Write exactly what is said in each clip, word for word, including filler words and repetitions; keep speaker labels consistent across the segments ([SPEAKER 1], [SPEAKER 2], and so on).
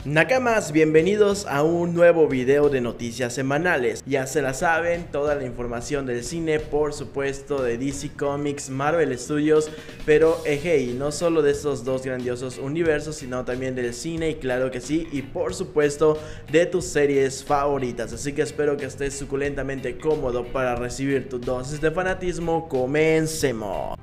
[SPEAKER 1] Nakamas, bienvenidos a un nuevo video de noticias semanales. Ya se la saben, toda la información del cine, por supuesto de D C Comics, Marvel Studios, pero eh, hey, no solo de estos dos grandiosos universos, sino también del cine, y claro que sí, y por supuesto de tus series favoritas. Así que espero que estés suculentamente cómodo para recibir tu dosis de fanatismo. Comencemos.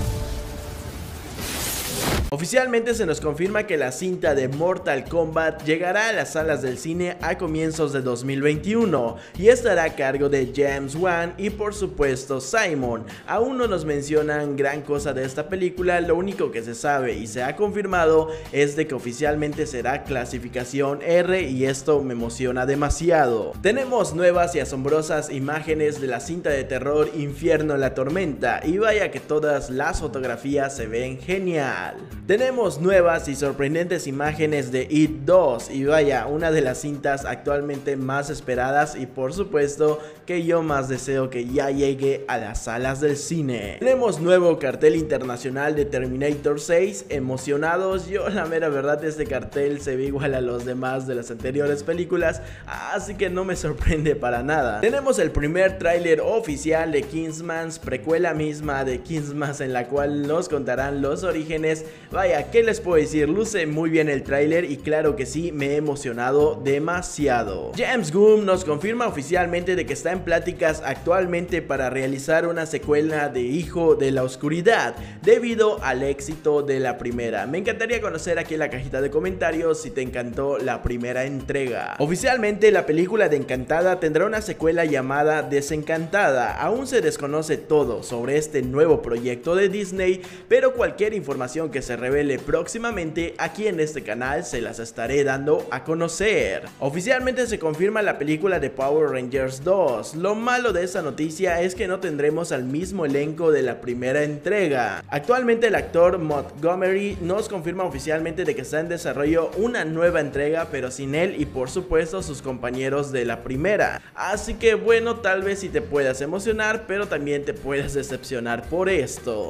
[SPEAKER 1] Oficialmente se nos confirma que la cinta de Mortal Kombat llegará a las salas del cine a comienzos de dos mil veintiuno y estará a cargo de James Wan y por supuesto Simon. Aún no nos mencionan gran cosa de esta película, lo único que se sabe y se ha confirmado es de que oficialmente será clasificación R, y esto me emociona demasiado. Tenemos nuevas y asombrosas imágenes de la cinta de terror Infierno en la Tormenta, y vaya que todas las fotografías se ven genial. Tenemos nuevas y sorprendentes imágenes de It dos, y vaya, una de las cintas actualmente más esperadas y por supuesto que yo más deseo que ya llegue a las salas del cine. Tenemos nuevo cartel internacional de Terminator seis, emocionados. Yo la mera verdad, este cartel se ve igual a los demás de las anteriores películas, así que no me sorprende para nada. Tenemos el primer tráiler oficial de Kingsman, precuela misma de Kingsman, en la cual nos contarán los orígenes. Vaya, ¿qué les puedo decir? Luce muy bien el tráiler y claro que sí, me he emocionado demasiado. James Gunn nos confirma oficialmente de que está en pláticas actualmente para realizar una secuela de Hijo de la Oscuridad, debido al éxito de la primera. Me encantaría conocer aquí en la cajita de comentarios si te encantó la primera entrega. Oficialmente la película de Encantada tendrá una secuela llamada Desencantada. Aún se desconoce todo sobre este nuevo proyecto de Disney, pero cualquier información que se revele próximamente aquí en este canal se las estaré dando a conocer. Oficialmente se confirma la película de Power Rangers dos. Lo malo de esta noticia es que no tendremos al mismo elenco de la primera entrega. Actualmente el actor Montgomery nos confirma oficialmente de que está en desarrollo una nueva entrega, pero sin él y por supuesto sus compañeros de la primera. Así que bueno, tal vez si te puedas emocionar, pero también te puedas decepcionar por esto.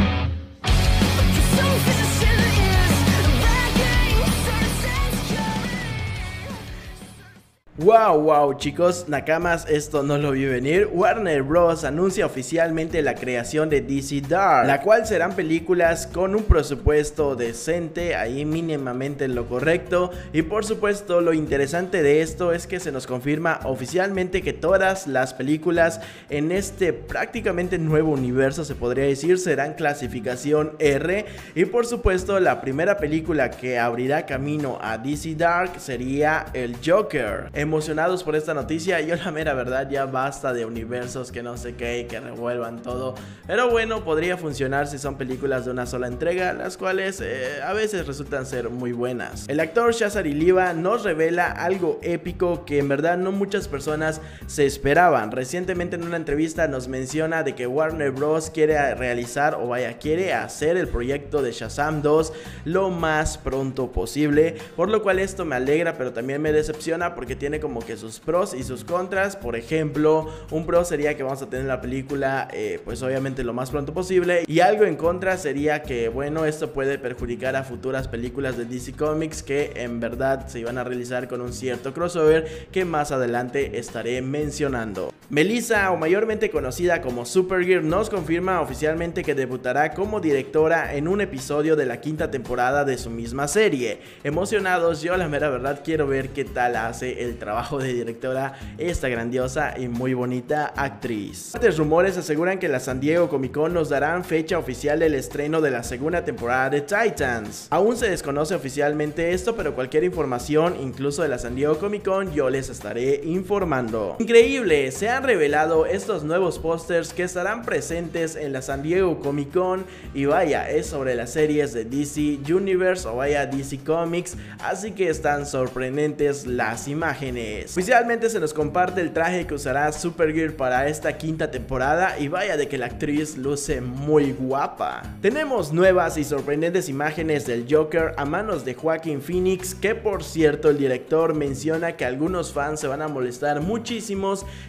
[SPEAKER 1] Wow, wow, chicos, Nakamas, esto no lo vi venir. Warner Bros. Anuncia oficialmente la creación de D C Dark, la cual serán películas con un presupuesto decente, ahí mínimamente en lo correcto. Y por supuesto, lo interesante de esto es que se nos confirma oficialmente que todas las películas en este prácticamente nuevo universo, se podría decir, serán clasificación R. Y por supuesto, la primera película que abrirá camino a D C Dark sería el Joker. Emocionados por esta noticia. Yo la mera verdad ya basta de universos que no sé qué, que revuelvan todo, pero bueno, podría funcionar si son películas de una sola entrega, las cuales eh, a veces resultan ser muy buenas. El actor Shazari Liva nos revela algo épico que en verdad no muchas personas se esperaban. Recientemente en una entrevista nos menciona de que Warner Bros. Quiere realizar, o vaya, quiere hacer el proyecto de Shazam dos lo más pronto posible, por lo cual esto me alegra, pero también me decepciona porque tiene como que sus pros y sus contras. Por ejemplo, un pro sería que vamos a tener la película eh, pues obviamente lo más pronto posible, y algo en contra sería que bueno, esto puede perjudicar a futuras películas de D C Comics que en verdad se iban a realizar con un cierto crossover que más adelante estaré mencionando. Melissa, o mayormente conocida como Supergirl, nos confirma oficialmente que debutará como directora en un episodio de la quinta temporada de su misma serie. Emocionados, yo la mera verdad quiero ver qué tal hace el trabajo de directora esta grandiosa y muy bonita actriz. Los rumores aseguran que la San Diego Comic Con nos darán fecha oficial del estreno de la segunda temporada de Titans. Aún se desconoce oficialmente esto, pero cualquier información, incluso de la San Diego Comic Con, yo les estaré informando. Increíble, se han revelado estos nuevos pósters que estarán presentes en la San Diego Comic Con, y vaya, es sobre las series de D C Universe, o vaya D C Comics, así que están sorprendentes las imágenes. Oficialmente se nos comparte el traje que usará Supergirl para esta quinta temporada, y vaya de que la actriz luce muy guapa. Tenemos nuevas y sorprendentes imágenes del Joker a manos de Joaquin Phoenix, que por cierto el director menciona que algunos fans se van a molestar muchísimos, ya que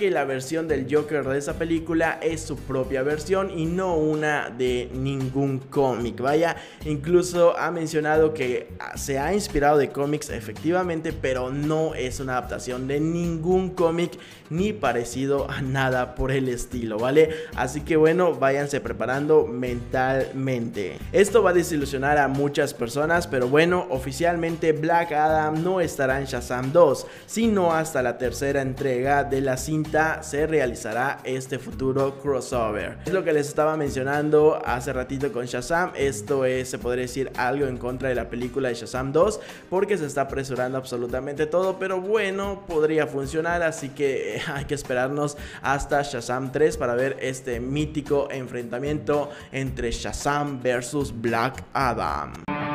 [SPEAKER 1] que la versión del Joker de esa película es su propia versión y no una de ningún cómic. Vaya, incluso ha mencionado que se ha inspirado de cómics efectivamente, pero no es una adaptación de ningún cómic ni parecido a nada por el estilo, ¿vale? Así que bueno, váyanse preparando mentalmente. Esto va a desilusionar a muchas personas, pero bueno, oficialmente Black Adam no estará en Shazam dos, sino hasta la tercera entrega de la cinta se realizará este futuro crossover. Es lo que les estaba mencionando hace ratito con Shazam. Esto es, se podría decir, algo en contra de la película de Shazam dos, porque se está apresurando absolutamente todo, pero bueno, podría funcionar, así que hay que esperarnos hasta Shazam tres para ver este mítico enfrentamiento entre Shazam versus Black Adam.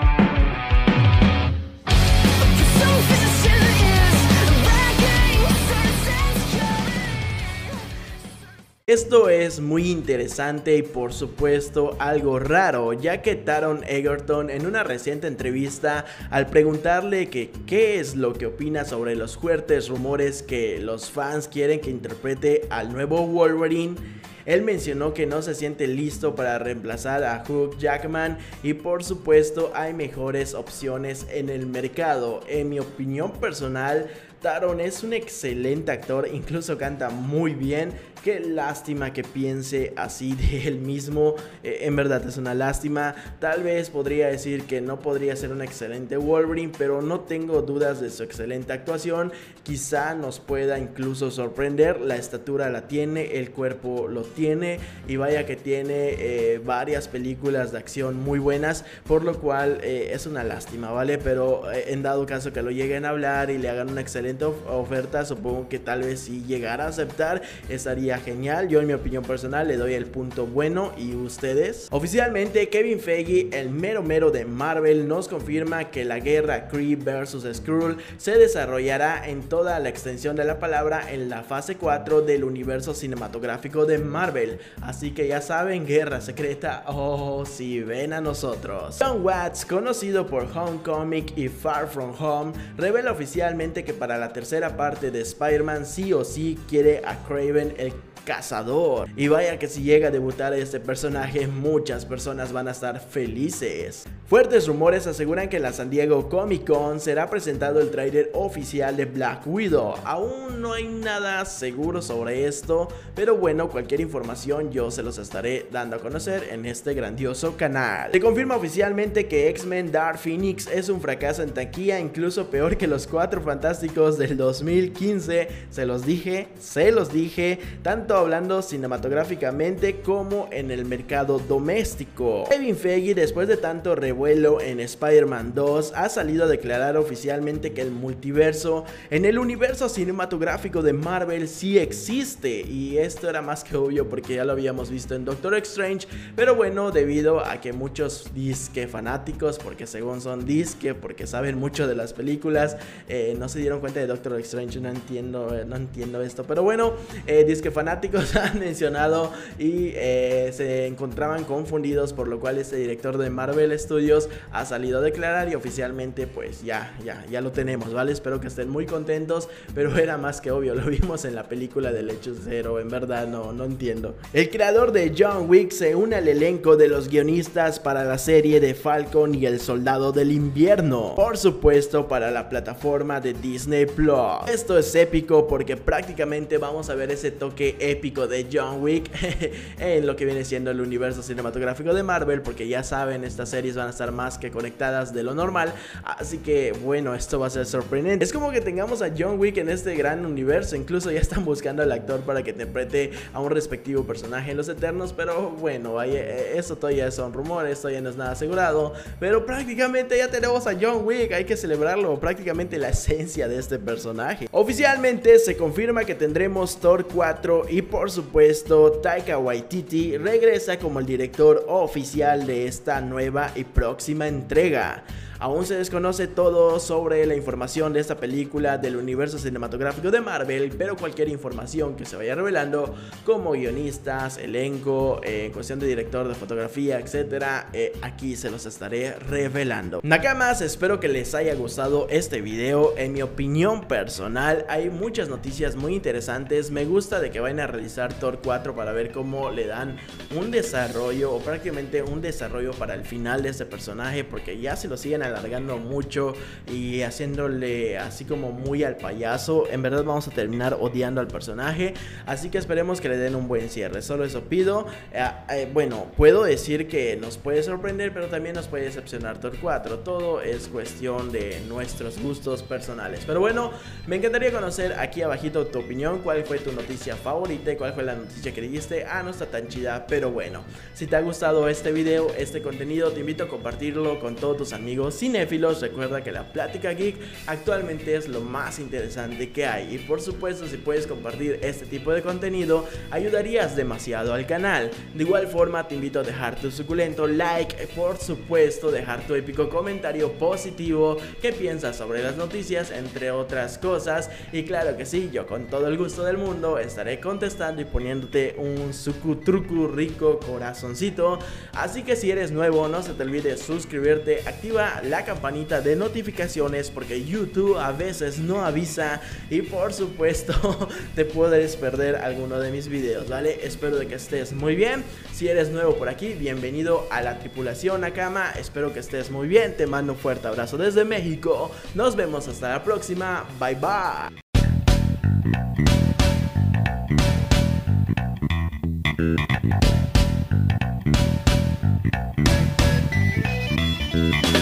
[SPEAKER 1] Esto es muy interesante y por supuesto algo raro, ya que Taron Egerton en una reciente entrevista, al preguntarle que qué es lo que opina sobre los fuertes rumores que los fans quieren que interprete al nuevo Wolverine, él mencionó que no se siente listo para reemplazar a Hugh Jackman y por supuesto hay mejores opciones en el mercado. En mi opinión personal, Taron es un excelente actor, incluso canta muy bien. Qué lástima que piense así de él mismo, eh, en verdad es una lástima. Tal vez podría decir que no podría ser un excelente Wolverine, pero no tengo dudas de su excelente actuación. Quizá nos pueda incluso sorprender, la estatura la tiene, el cuerpo lo tiene y vaya que tiene eh, varias películas de acción muy buenas, por lo cual eh, es una lástima, ¿vale? Pero eh, en dado caso que lo lleguen a hablar y le hagan una excelente of oferta, supongo que tal vez si llegara a aceptar estaría genial. Yo en mi opinión personal le doy el punto bueno. ¿Y ustedes? Oficialmente Kevin Feige, el mero mero de Marvel, nos confirma que la guerra Kree versus Skrull se desarrollará en toda la extensión de la palabra en la fase cuatro del universo cinematográfico de Marvel. Así que ya saben, guerra secreta, oh si ven a nosotros. Jon Watts, conocido por Homecoming y Far From Home, revela oficialmente que para la tercera parte de Spider-Man sí o sí quiere a Kraven el Cazador. Y vaya que si llega a debutar este personaje, muchas personas van a estar felices. Fuertes rumores aseguran que en la San Diego Comic Con será presentado el tráiler oficial de Black Widow. Aún no hay nada seguro sobre esto, pero bueno, cualquier información yo se los estaré dando a conocer en este grandioso canal. Se confirma oficialmente que X-Men Dark Phoenix es un fracaso en taquilla, incluso peor que los Cuatro Fantásticos del dos mil quince. Se los dije, se los dije, tanto hablando cinematográficamente como en el mercado doméstico. Kevin Feige, después de tanto revuelo en Spider-Man dos, ha salido a declarar oficialmente que el multiverso en el universo cinematográfico de Marvel sí existe, y esto era más que obvio porque ya lo habíamos visto en Doctor Strange, pero bueno, debido a que muchos disque fanáticos, porque según son disque, porque saben mucho de las películas, eh, no se dieron cuenta de Doctor Strange. No entiendo, no entiendo esto, pero bueno, eh, disque fanáticos han mencionado y eh, se encontraban confundidos, por lo cual este director de Marvel Studios ha salido a declarar y oficialmente pues ya, ya, ya lo tenemos, ¿vale? Espero que estén muy contentos, pero era más que obvio, lo vimos en la película del Hechicero, en verdad no, no entiendo. El creador de John Wick se une al elenco de los guionistas para la serie de Falcon y el Soldado del Invierno, por supuesto para la plataforma de Disney Plus. Esto es épico porque prácticamente vamos a ver ese toque épico de John Wick en lo que viene siendo el universo cinematográfico de Marvel, porque ya saben, estas series van a estar más que conectadas de lo normal, así que bueno, esto va a ser sorprendente. Es como que tengamos a John Wick en este gran universo, incluso ya están buscando al actor para que interprete a un respectivo personaje en los Eternos, pero bueno, vaya, eso todavía son rumores, todavía no es nada asegurado, pero prácticamente ya tenemos a John Wick, hay que celebrarlo, prácticamente la esencia de este personaje. Oficialmente se confirma que tendremos Thor cuatro y por supuesto Taika Waititi regresa como el director oficial de esta nueva y próxima entrega. Aún se desconoce todo sobre la información de esta película del universo cinematográfico de Marvel, pero cualquier información que se vaya revelando, como guionistas, elenco, eh, cuestión de director de fotografía, etcétera, eh, aquí se los estaré revelando. Nakamas, espero que les haya gustado este video. En mi opinión personal, hay muchas noticias muy interesantes. Me gusta de que vayan a realizar Thor cuatro para ver cómo le dan un desarrollo, o prácticamente un desarrollo para el final de este personaje, porque ya se lo siguen alargando mucho y haciéndole así como muy al payaso. En verdad vamos a terminar odiando al personaje, así que esperemos que le den un buen cierre. Solo eso pido. eh, eh, bueno, puedo decir que nos puede sorprender, pero también nos puede decepcionar Thor cuatro. Todo es cuestión de nuestros gustos personales. Pero bueno, me encantaría conocer aquí abajito tu opinión. ¿Cuál fue tu noticia favorita? ¿Cuál fue la noticia que dijiste? Ah, no está tan chida, pero bueno. Si te ha gustado este video, este contenido, te invito a compartirlo con todos tus amigos cinéfilos. Recuerda que la Plática Geek actualmente es lo más interesante que hay. Y por supuesto, si puedes compartir este tipo de contenido, ayudarías demasiado al canal. De igual forma, te invito a dejar tu suculento like, por supuesto, dejar tu épico comentario positivo, qué piensas sobre las noticias, entre otras cosas. Y claro que sí, yo con todo el gusto del mundo estaré contestando y poniéndote un sucutrucu rico corazoncito. Así que si eres nuevo, no se te olvide suscribirte, activa la campanita de notificaciones, porque YouTube a veces no avisa y por supuesto te puedes perder alguno de mis videos, ¿vale? Espero de que estés muy bien. Si eres nuevo por aquí, bienvenido a la tripulación Nakama. Espero que estés muy bien. Te mando un fuerte abrazo desde México. Nos vemos hasta la próxima. Bye bye.